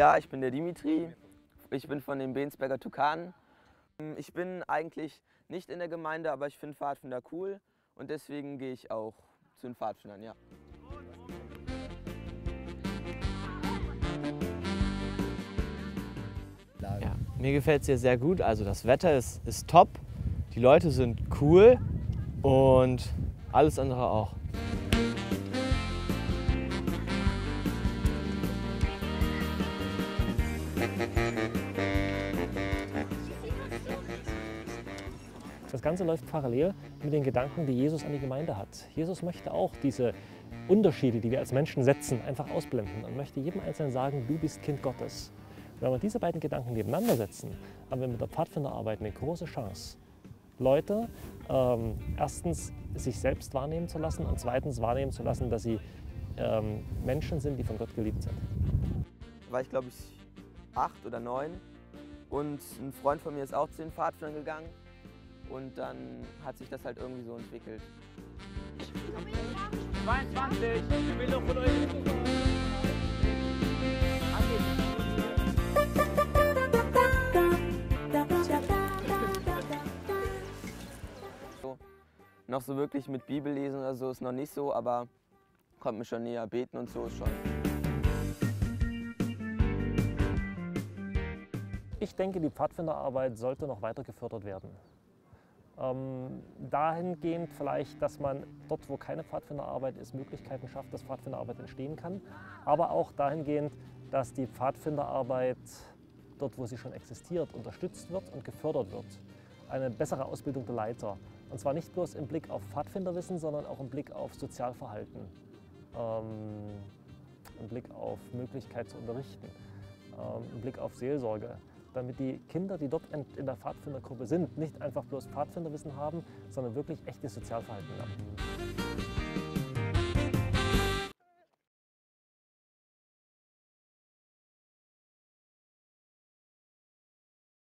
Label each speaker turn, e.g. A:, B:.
A: Ja, ich bin der Dimitri. Ich bin von den Bensberger Tukanen. Ich bin eigentlich nicht in der Gemeinde, aber ich finde Pfadfinder cool und deswegen gehe ich auch zu den Pfadfindern, ja.
B: Ja, mir gefällt es hier sehr gut. Also das Wetter ist top, die Leute sind cool und alles andere auch.
C: Das Ganze läuft parallel mit den Gedanken, die Jesus an die Gemeinde hat. Jesus möchte auch diese Unterschiede, die wir als Menschen setzen, einfach ausblenden und möchte jedem Einzelnen sagen, du bist Kind Gottes. Und wenn wir diese beiden Gedanken nebeneinander setzen, haben wir mit der Pfadfinderarbeit eine große Chance, Leute erstens sich selbst wahrnehmen zu lassen und zweitens wahrnehmen zu lassen, dass sie Menschen sind, die von Gott geliebt sind.
A: War ich, glaube ich, 8 oder 9 und ein Freund von mir ist auch zu den Pfadfindern gegangen. Und dann hat sich das halt irgendwie so entwickelt.
D: 22, ich will doch von euch.
A: So, noch so wirklich mit Bibel lesen oder so ist noch nicht so, aber kommt mir schon näher, beten und so ist schon.
C: Ich denke, die Pfadfinderarbeit sollte noch weiter gefördert werden. Dahingehend vielleicht, dass man dort, wo keine Pfadfinderarbeit ist, Möglichkeiten schafft, dass Pfadfinderarbeit entstehen kann. Aber auch dahingehend, dass die Pfadfinderarbeit dort, wo sie schon existiert, unterstützt wird und gefördert wird. Eine bessere Ausbildung der Leiter. Und zwar nicht bloß im Blick auf Pfadfinderwissen, sondern auch im Blick auf Sozialverhalten, im Blick auf Möglichkeit zu unterrichten, im Blick auf Seelsorge. Damit die Kinder, die dort in der Pfadfindergruppe sind, nicht einfach bloß Pfadfinderwissen haben, sondern wirklich echtes Sozialverhalten lernen.